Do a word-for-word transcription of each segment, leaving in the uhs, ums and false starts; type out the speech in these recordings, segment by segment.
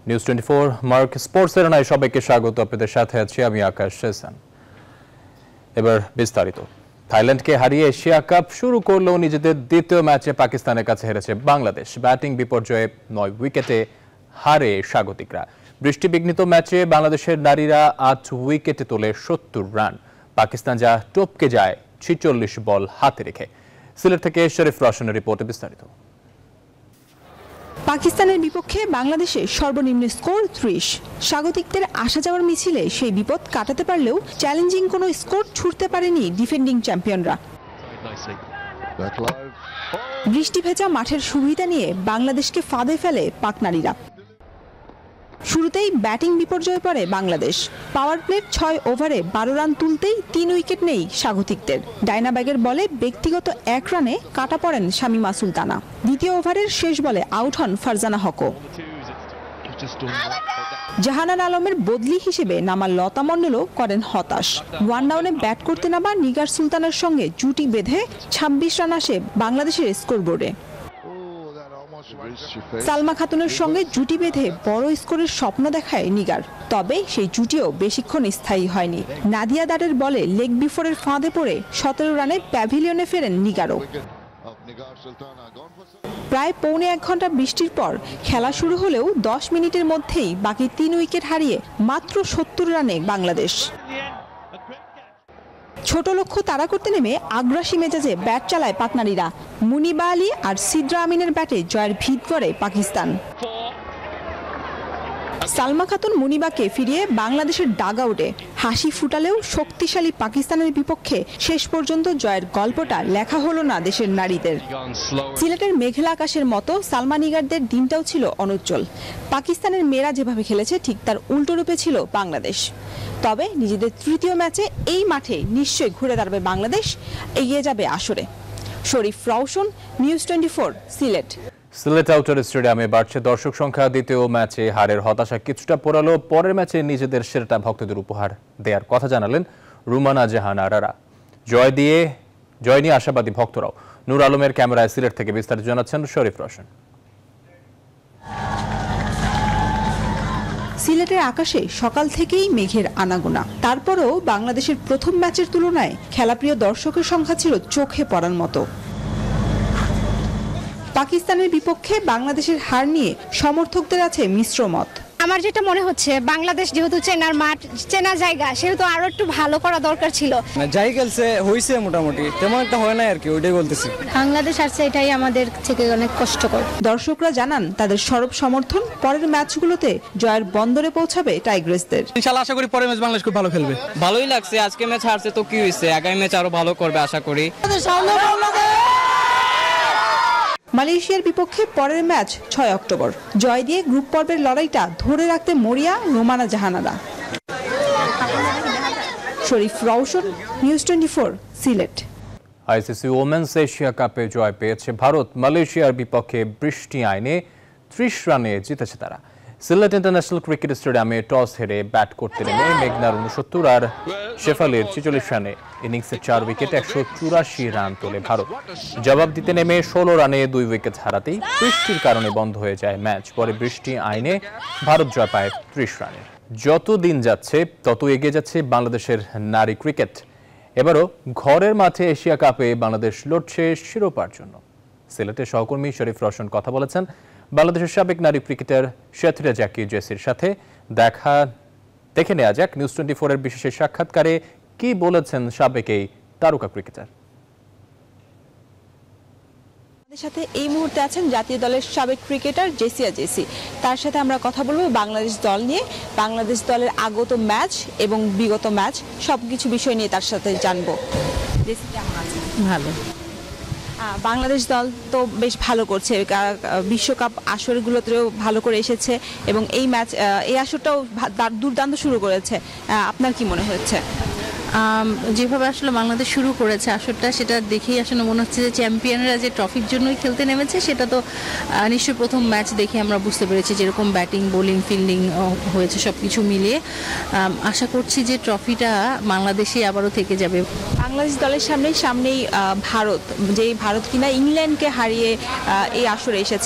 News twenty four mark স্পোর্টসের নাই সবাইকে স্বাগত। আপনাদের সাথে আছি আমি আকাশ শেসান। এবার বিস্তারিত। থাইল্যান্ডকে হারিয়ে এশিয়া কাপ শুরু করলেও নিজেদের দ্বিতীয় ম্যাচে পাকিস্তানের কাছে হেরেছে বাংলাদেশ। ব্যাটিং বিপর্যয়ে নয় উইকেটে হারে স্বাগতিকরা। বৃষ্টিবিঘ্নিত ম্যাচে বাংলাদেশের নারীরা আট উইকেটে তোলে সত্তর রান। পাকিস্তান যা টপকে যায় ছিচল্লিশ বল হাতে রেখে। সিলেট থেকে শরীফ রওশনের রিপোর্টে বিস্তারিত। পাকিস্তানের বিপক্ষে বাংলাদেশের সর্বনিম্ন স্কোর ত্রিশ। স্বাগতিকদের আসা যাওয়ার মিছিলে সেই বিপদ কাটাতে পারলেও চ্যালেঞ্জিং কোনো স্কোর ছুঁড়তে পারেনি ডিফেন্ডিং চ্যাম্পিয়নরা। বৃষ্টি ভেজা মাঠের সুবিধা নিয়ে বাংলাদেশকে ফাঁদে ফেলে পাক নারীরা। শুরুতেই ব্যাটিং বিপর্যয়ে পড়ে বাংলাদেশ। পাওয়ার প্লের ছয় ওভারে বারো রান তুলতেই তিন উইকেট নেই স্বাগতিকদের। ডায়নাব্যাগের বলে ব্যক্তিগত এক রানে কাটা পড়েন শামীমা সুলতানা। দ্বিতীয় ওভারের শেষ বলে আউট হন ফারজানা হকও। জাহানার আলমের বদলি হিসেবে নামা লতা মণ্ডলও করেন হতাশ। ওয়ান ডাউনে ব্যাট করতে নামা নিগার সুলতানের সঙ্গে জুটি বেঁধে ছাব্বিশ রান আসে বাংলাদেশের স্কোরবোর্ডে। সালমা খাতুনের সঙ্গে জুটি বেঁধে বড় স্কোরের স্বপ্ন দেখায় নিগার, তবে সেই জুটিও বেশিক্ষণ স্থায়ী হয়নি। নাদিয়া দারের বলে লেগ বিফোরের ফাঁদে পড়ে সতেরো রানে প্যাভিলিয়নে ফেরেন নিগারও। প্রায় পৌনে এক ঘন্টা বৃষ্টির পর খেলা শুরু হলেও দশ মিনিটের মধ্যেই বাকি তিন উইকেট হারিয়ে মাত্র সত্তর রানে বাংলাদেশ। ছোট লক্ষ্য তাড়া করতে নেমে আগ্রাসী মেজাজে ব্যাট চালায় পাক নারীরা। মুনিবা আলী আর সিদ্রা আমিনের ব্যাটে জয়ের ভিত করে পাকিস্তান। সালমা খাতুন মুনিবাকে ফিরিয়ে বাংলাদেশের ডাগ আউটে হাসি ফুটালেও শক্তিশালী পাকিস্তানের বিপক্ষে শেষ পর্যন্ত জয়ের গল্পটা লেখা হলো না দেশের নারীদের। সিলেটের মেঘলা আকাশের মতো সালমা নিগারদের দিনটাও ছিল অনুজ্জ্বল। পাকিস্তানের মেয়েরা যেভাবে খেলেছে ঠিক তার উল্টো রূপে ছিল বাংলাদেশ। তবে নিজেদের তৃতীয় ম্যাচে এই মাঠে নিশ্চয়ই ঘুরে দাঁড়াবে বাংলাদেশ, এগিয়ে যাবে আসরে। Sharif Roushan, news twenty four, Sylhet. Sylhet outer স্টেডিয়ামে বাড়ছে দর্শক সংখ্যা। দ্বিতীয় ম্যাচে হারের হতাশা কিছুটা পোড়ালো। পরের ম্যাচে নিজেদের সেরাটা ভক্তদের উপহার দেওয়ার কথা জানালেন রুমানা জাহান আরারা। জয় দিয়ে জয় নিয়ে আশাবাদী ভক্তরাও। নূর আলমের ক্যামেরায় সিলেট থেকে বিস্তারিত জানাচ্ছেন শরীফ রওশন। সিলেটের আকাশে সকাল থেকেই মেঘের আনাগোনা। তারপরেও বাংলাদেশের প্রথম ম্যাচের তুলনায় খেলাপ্রিয় দর্শকের সংখ্যা ছিল চোখে পড়ার মতো। পাকিস্তানের বিপক্ষে বাংলাদেশের হার নিয়ে সমর্থকদের আছে মিশ্র মত। আমার যেটা মনে হচ্ছে, বাংলাদেশ যেহেতু চেনার মাঠ, চেনা জায়গা, সেহেতু আরো একটু ভালো করা দরকার ছিল। যাই খেলছে হয়েছে মোটামুটি, তেমন একটা হয় না আর কি, ওইটাই বলতেছি। বাংলাদেশ আসছে, এটাই আমাদের থেকে অনেক কষ্টকর। দর্শকরা জানান তাদের সরব সমর্থন পরের ম্যাচগুলোতে জয়ের বন্দরে পৌঁছাবে টাইগ্রেসদের। ইনশাআল্লাহ আশা করি পরের ম্যাচ বাংলাদেশ খুব ভালো খেলবে। ভালোই লাগছে, আজকে ম্যাচ হারছে তো কি হয়েছে, আগামী ম্যাচ আরো ভালো করবে আশা করি। মালয়েশিয়ার বিপক্ষে পরের ম্যাচ ছয় অক্টোবর। জয় দিয়ে গ্রুপ পর্বের লড়াইটা ধরে রাখতে মরিয়া Romana Jahanara. Sharif Roushan, news twenty four, Sylhet. ICC women's Asia কাপে জয় পেয়েছে ভারত। মালয়েশিয়ার বিপক্ষে বৃষ্টি আইনে ত্রিশ রানে জিতেছে তারা। সিলেট ইন্টারন্যাশনাল ক্রিকেট স্টেডিয়ামে টস হেরে ব্যাট করতে নেমে মেঘনার উনসত্তর আর শেফালির ছেচল্লিশ রানে ইনিংসে চার উইকেটে একশো চুরাশি রান তোলে ভারত। জবাব দিতে নেমে ষোলো রানে দুই উইকেট হারাতেই বৃষ্টির কারণে বন্ধ হয়ে যায় ম্যাচ। পরে বৃষ্টি আইনে ভারত জয় পায় ত্রিশ রানে। যত দিন যাচ্ছে তত এগিয়ে যাচ্ছে বাংলাদেশের নারী ক্রিকেট। এবারও ঘরের মাঠে এশিয়া কাপে বাংলাদেশ লড়ছে শিরোপার জন্য। সিলেটের সহকর্মী শরীফ রওশন কথা বলেছেন বাংলাদেশের সাবেক নারী ক্রিকেটার শেথিরা জাকি জেসির সাথে। দেখা দেখে নেওয়া যাক নিউজ টোয়েন্টি ফোর এর বিশেষ সাক্ষাৎকারে কি বলেছেন সাবেক এই তারকা ক্রিকেটার। আমাদের সাথে এই মুহূর্তে আছেন জাতীয় দলের সাবেক ক্রিকেটার জেসিয়া জেসি। তার সাথে আমরা কথা বলবো বাংলাদেশ দল নিয়ে, বাংলাদেশ দলের আগত ম্যাচ এবং বিগত ম্যাচ সবকিছু বিষয় নিয়ে তার সাথে জানবো। জেসি কেমন আছেন? ভালো। বাংলাদেশ দল তো বেশ ভালো করছে, বিশ্বকাপ আসরগুলোতেও ভালো করে এসেছে এবং এই ম্যাচ এই আসরটাও দুর্দান্ত শুরু করেছে। আপনার কি মনে হচ্ছে? যেভাবে আসলে বাংলাদেশ শুরু করেছে আসরটা, সেটা দেখেই আসলে মনে হচ্ছে যে চ্যাম্পিয়নরা যে ট্রফির জন্যই খেলতে নেমেছে, সেটা তো নিশ্চয়ই প্রথম ম্যাচ দেখে আমরা বুঝতে পেরেছি যেরকম ব্যাটিং, বোলিং, ফিল্ডিং হয়েছে সব কিছু মিলিয়ে আশা করছি যে ট্রফিটা বাংলাদেশে আবারও থেকে যাবে। বাংলাদেশ দলের সামনেই সামনেই ভারত, যেই ভারত কিনা ইংল্যান্ডকে হারিয়ে এই আসরে এসেছে,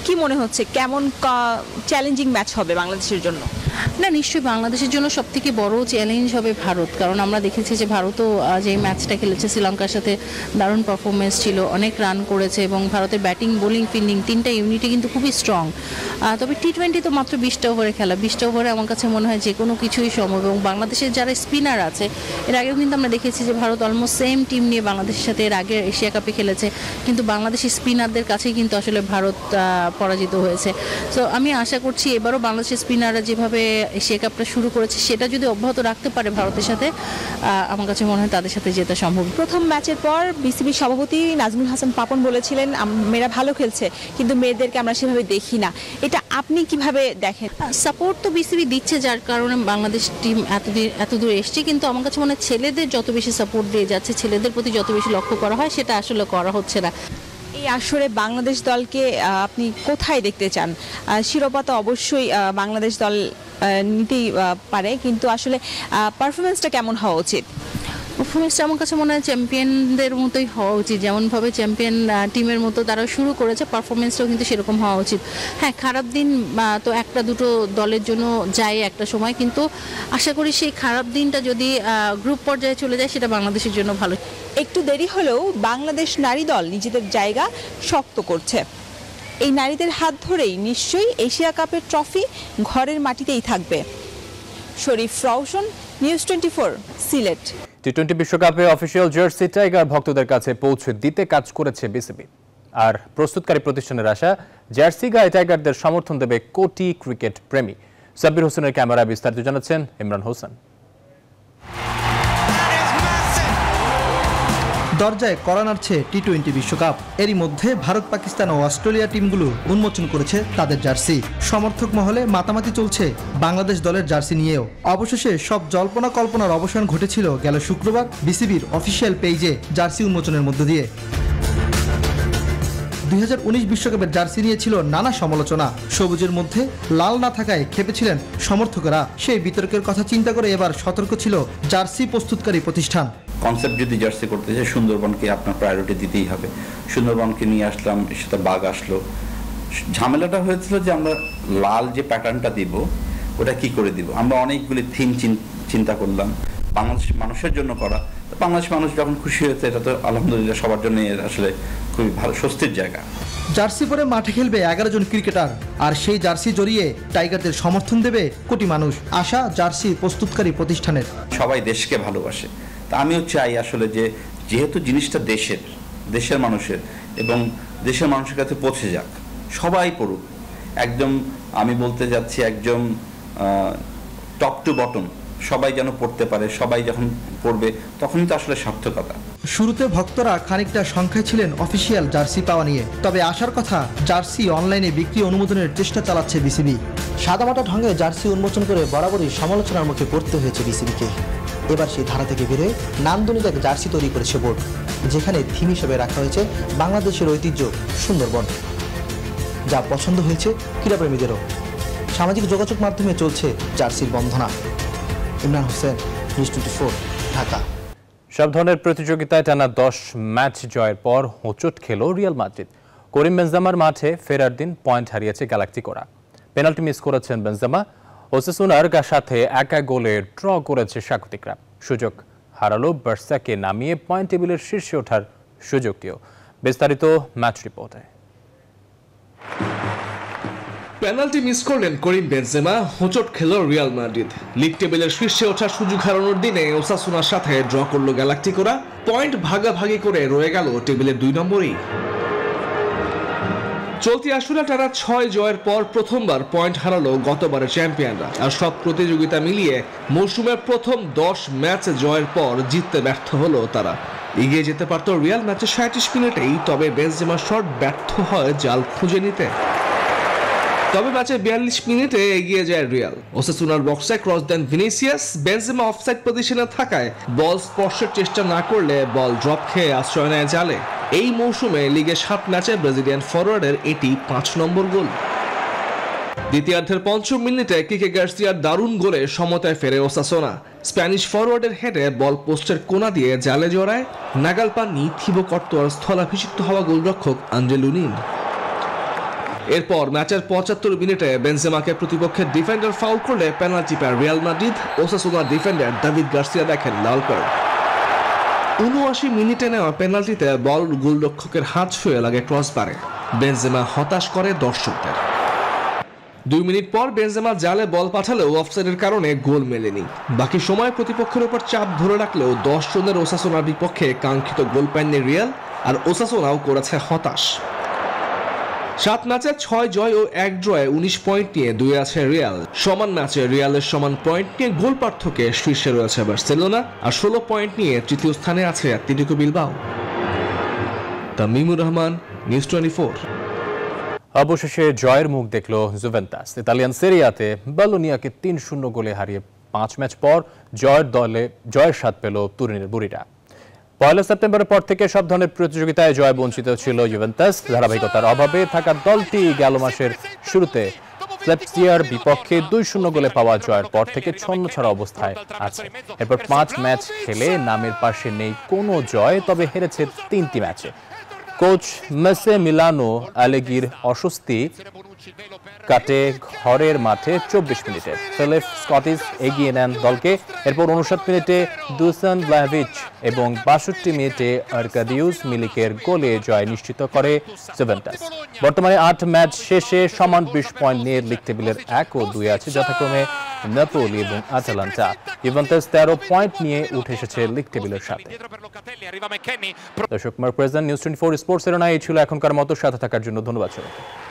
কি মনে হচ্ছে কেমন চ্যালেঞ্জিং ম্যাচ হবে বাংলাদেশের জন্য? না, নিশ্চয়ই বাংলাদেশের জন্য সব থেকে বড় চ্যালেঞ্জ হবে ভারত, কারণ আমরা দেখেছি যে ভারতও যে ম্যাচটা খেলেছে শ্রীলঙ্কার সাথে দারুণ পারফরমেন্স ছিল, অনেক রান করেছে এবং ভারতের ব্যাটিং বোলিং ফিল্ডিং তিনটা ইউনিটে কিন্তু খুবই স্ট্রং। তবে টি টোয়েন্টি তো মাত্র বিশটা ওভারে খেলা, বিশটা ওভারে আমার কাছে মনে হয় যে কোনো কিছুই সম্ভব। এবং বাংলাদেশের যারা স্পিনার আছে, এর আগেও কিন্তু আমরা দেখেছি যে ভারত অলমোস্ট সেম টিম নিয়ে বাংলাদেশের সাথে এর আগে এশিয়া কাপে খেলেছে, কিন্তু বাংলাদেশি স্পিনারদের কাছেই কিন্তু আসলে ভারত পরাজিত হয়েছে। সো আমি আশা করছি এবারও বাংলাদেশের স্পিনাররা যেভাবে এশিয়া কাপটা শুরু করেছে সেটা যদি অব্যাহত রাখতে পারে ভারতের সাথে, আমার কাছে মনে হয় তাদের সাথে জেতা সম্ভব। প্রথম ম্যাচের পর বিসিবি সভাপতি নাজমুল হাসান পাপন বলেছিলেন মেয়েরা ভালো খেলছে, কিন্তু মেয়েদেরকে আমরা সেভাবে দেখি না। এটা আপনি কিভাবে দেখেন? সাপোর্ট তো বিসিবি দিচ্ছে, যার কারণে বাংলাদেশ টিম এতদিন এত দূর এসছে, কিন্তু আমার কাছে মনে হয় ছেলেদের যত বেশি সাপোর্ট দিয়ে যাচ্ছে, ছেলেদের প্রতি যত বেশি লক্ষ্য করা হয় সেটা আসলে করা হচ্ছে না। এই আসরে বাংলাদেশ দলকে আপনি কোথায় দেখতে চান? শিরোপা তো অবশ্যই বাংলাদেশ দল নিতেই পারে, কিন্তু আসলে পারফরমেন্সটা কেমন হওয়া উচিত? পারফরমেন্সটা আমার কাছে মনে হয় চ্যাম্পিয়নদের মতোই হওয়া উচিত, যেমনভাবে চ্যাম্পিয়ন টিমের মতো তারা শুরু করেছে, পারফরমেন্সটাও কিন্তু সেরকম হওয়া উচিত। হ্যাঁ, খারাপ দিন তো একটা দুটো দলের জন্য যায় একটা সময়, কিন্তু আশা করি সেই খারাপ দিনটা যদি গ্রুপ পর্যায়ে চলে যায় সেটা বাংলাদেশের জন্য ভালো। একটু দেরি হলেও বাংলাদেশ নারী দল নিজেদের জায়গা শক্ত করছে। এই নারীদের হাত ধরেই নিশ্চয়ই এশিয়া কাপের ট্রফি ঘরের মাটিতেই থাকবে। Sharif Roushan, news twenty four, Sylhet. T twenty বিশ্বকাপে অফিসিয়াল জার্সি টাইগার ভক্তদের কাছে পৌঁছে দিতে কাজ করেছে বিসিবি। আর প্রস্তুতকারী প্রতিষ্ঠানের আশা, জার্সি গায়ে টাইগারদের সমর্থন দেবে কোটি ক্রিকেট প্রেমী। সাব্বির হোসেনের ক্যামেরায় বিস্তারিত জানাচ্ছেন ইমরান হোসেন। দরজায় কড়া নাড়ছে টি টোয়েন্টি বিশ্বকাপ। এরই মধ্যে ভারত, পাকিস্তান ও অস্ট্রেলিয়া টিমগুলো উন্মোচন করেছে তাদের জার্সি। সমর্থক মহলে মাতামাতি চলছে বাংলাদেশ দলের জার্সি নিয়েও। অবশেষে সব জল্পনা কল্পনার অবসান ঘটেছিল গেল শুক্রবার বিসিবির অফিসিয়াল পেজে জার্সি উন্মোচনের মধ্য দিয়ে। দুই হাজার উনিশ বিশ্বকাপের জার্সি নিয়ে ছিল নানা সমালোচনা। সবুজের মধ্যে লাল না থাকায় খেপেছিলেন সমর্থকেরা। সেই বিতর্কের কথা চিন্তা করে এবার সতর্ক ছিল জার্সি প্রস্তুতকারী প্রতিষ্ঠান। কনসেপ্ট যদি জার্সি করতে চাই, সুন্দরবনকে আপনার প্রায়োরিটি দিতেই হবে। সুন্দরবনকে নিয়ে আসলাম, সেটা বাঘ আসলো। ঝামেলাটা হয়েছিল যে আমরা লাল যে প্যাটার্নটা দিব ওটা কি করে দিব। আমরা অনেকগুলি থিম চিন্তা করলাম বাংলাদেশ মানুষের জন্য করা। বাংলাদেশ মানুষ যখন খুশি হয়েছে, এটা তো আলহামদুলিল্লাহ সবার জন্য আসলে খুবই ভালো স্বস্তির জায়গা। জার্সি পরে মাঠে খেলবে এগারো জন ক্রিকেটার, আর সেই জার্সি জড়িয়ে টাইগারদের সমর্থন দেবে কোটি মানুষ। আশা জার্সি প্রস্তুতকারী প্রতিষ্ঠানের। সবাই দেশকে ভালোবাসে, তা আমিও চাই আসলে যে যেহেতু জিনিসটা দেশের দেশের মানুষের এবং দেশের মানুষের কাছে পৌঁছে যাক, সবাই পড়ুক। একদম আমি বলতে যাচ্ছি একদম টপ টু বটম সবাই যেন পড়তে পারে। সবাই যখন পড়বে তখনই তো আসলে সার্থকতা। শুরুতে ভক্তরা খানিকটা সংখ্যায় ছিলেন অফিসিয়াল জার্সি পাওয়া নিয়ে, তবে আসার কথা জার্সি অনলাইনে বিক্রি অনুমোদনের চেষ্টা চালাচ্ছে বিসিবি। সাদামাটা ঢঙে জার্সি উন্মোচন করে বরাবরই সমালোচনার মুখে পড়তে হয়েছে বিসিবিকে। এবার সেই ধারা থেকে বেরোয় নান্দনিক এক জার্সি তৈরি করেছে বোর্ড, যেখানে থিম হিসেবে রাখা হয়েছে বাংলাদেশের ঐতিহ্য সুন্দরবন, যা পছন্দ হয়েছে ক্রীড়াপ্রেমীদেরও। সামাজিক যোগাযোগ মাধ্যমে চলছে জার্সির বন্ধনা। Imran Hossain, news twenty four, Dhaka. সব ধরনের প্রতিযোগিতায় টানা দশ ম্যাচ জয়ের পর হোঁচট খেল রিয়াল মাদ্রিদ। করিম বেনজেমার মাঠে ফেরার দিন পয়েন্ট হারিয়েছে গ্যালাক্টিকোরা। পেনাল্টি মিস করেছেন বেনজেমা। ওসাসুনার সাথে এক এক গোলে ড্র করেছে স্বাগতিকরা। সুযোগ হারালো বার্সাকে নামিয়ে পয়েন্ট টেবিলের শীর্ষে ওঠার সুযোগটিও। বিস্তারিত ম্যাচ রিপোর্টে। পেনাল্টি মিস করলেন করিম বেনজেমা, হোঁচট খেল রিয়াল মাদ্রিদ। লিগ টেবিলের শীর্ষে ওঠার সুযোগ হারানোর দিনে ওসাসুনার সাথে ড্র করল গ্যালাক্টিকোরা। পয়েন্ট ভাগাভাগি করে রয়ে গেল টেবিলের দুই নম্বরেই। চলতি আসরে টানা ছয় জয়ের পর প্রথমবার পয়েন্ট হারালো গতবারের চ্যাম্পিয়নরা। আর সব প্রতিযোগিতা মিলিয়ে মৌসুমের প্রথম দশ ম্যাচ জয়ের পর জিততে ব্যর্থ হলো তারা। এগিয়ে যেতে পারত রিয়াল ম্যাচে সাঁইত্রিশ মিনিটেই, তবে বেনজেমার শট ব্যর্থ হয় জাল খুঁজে নিতে। তবে ম্যাচে বিয়াল্লিশ মিনিটে এগিয়ে যায় রিয়াল। ওসাসুনার বক্সে ক্রস দেন ভিনিসিয়াস। বেনজেমা অফসাইড পজিশনে থাকায় বল স্পর্শের চেষ্টা না করলে বল ড্রপ খেয়ে আশ্রয় নেয় জালে। এই মৌসুমে লিগে সাত ম্যাচে ব্রাজিলিয়ান ফরওয়ার্ডের এটি পাঁচ নম্বর গোল। দ্বিতীয়ার্ধের পঞ্চম মিনিটে কিকে গার্সিয়ার দারুণ গোলে সমতায় ফেরে ওসাসুনা। স্প্যানিশ ফরওয়ার্ডের হেডে বল পোস্টের কোনা দিয়ে জালে জড়ায়। নাগাল পাননি থিবো কর্তোয়ার স্থলাভিষিক্ত হওয়া গোলরক্ষক আন্দ্রে লুনিন। এরপর ম্যাচের পঁচাত্তর মিনিটে বেনজেমাকে প্রতিপক্ষের ডিফেন্ডার ফাউল করলে পেনাল্টি পায় রিয়াল মাদ্রিদ। ওসাসুনার ডিফেন্ডার দাভিদ গার্সিয়া দেখেন লাল কার্ড। উনআশি মিনিটে নেওয়া পেনাল্টিতে বল গোলরক্ষকের হাত ছুঁয়ে লাগে ক্রসবারে। বেনজেমা হতাশ করে দর্শকদের। দুই মিনিট পর বেনজেমা জালে বল পাঠালেও অফসাইডের কারণে গোল মেলেনি। বাকি সময় প্রতিপক্ষের উপর চাপ ধরে রাখলেও দশ জনের ওসাসুনার বিপক্ষে কাঙ্ক্ষিত গোল পায়নি রিয়াল, আর ওসাসুনাও করেছে হতাশ। সাত ম্যাচে ছয় জয় ও এক ড্রয়ে উনিশ পয়েন্ট নিয়ে দুই আছে রিয়াল। সমান ম্যাচে রিয়ালের সমান পয়েন্ট নিয়ে গোল পার্থক্যে শীর্ষে রয়েছে বার্সেলোনা, আর ষোলো পয়েন্ট নিয়ে তৃতীয় স্থানে আছে Atletico Bilbao. Tamimur Rahman, news twenty four. অবশেষে জয়ের মুখ দেখল জুভেন্টাস। ইতালিয়ান সেরিয়াতে বলোনিয়াকে তিন শূন্য গোলে হারিয়ে পাঁচ ম্যাচ পর জয়ের দলে জয়ের স্বাদ পেল তুরিনের বুড়িরা। পয়লা সেপ্টেম্বরের পর থেকে সব ধরনের প্রতিযোগিতায় জয় বঞ্চিত ছিল জুভেন্টাস। ধারাবাহিকতার অভাবে থাকা দলটি গেল মাসের শুরুতে স্লেপসিয়ার বিপক্ষে দুই শূন্য গোলে পাওয়া জয়ের পর থেকে ছন্নছাড়া অবস্থায় আছে। এরপর পাঁচ ম্যাচ খেলে নামের পাশে নেই কোনো জয়, তবে হেরেছে তিনটি ম্যাচে। কোচ মেসে মিলানো আলেগির অস্বস্তি কাটে ঘরের মাঠে চব্বিশ মিনিটে। ফিলিপ স্কটিস এগিয়ে নেন দলকে। এরপর উনষাট মিনিটে দুসান ব্লাভিচ এবং বাষট্টি মিনিটে আর্কাদিউস মিলিকের গোলে জয় নিশ্চিত করে জুভেন্টাস। বর্তমানে আট ম্যাচ শেষে সমান বিশ পয়েন্ট নিয়ে লিগ টেবিলের এক ও দুই আছে, যথাক্রমে নাপোলি এবং আটালান্টা। জুভেন্টাস তেরো পয়েন্ট নিয়ে উঠে এসেছে লিগ টেবিলের সাথে। দর্শক, মার present news twenty four sports এর না এই ছিল এখনকার মতো। সাথে থাকার জন্য ধন্যবাদ সবাইকে।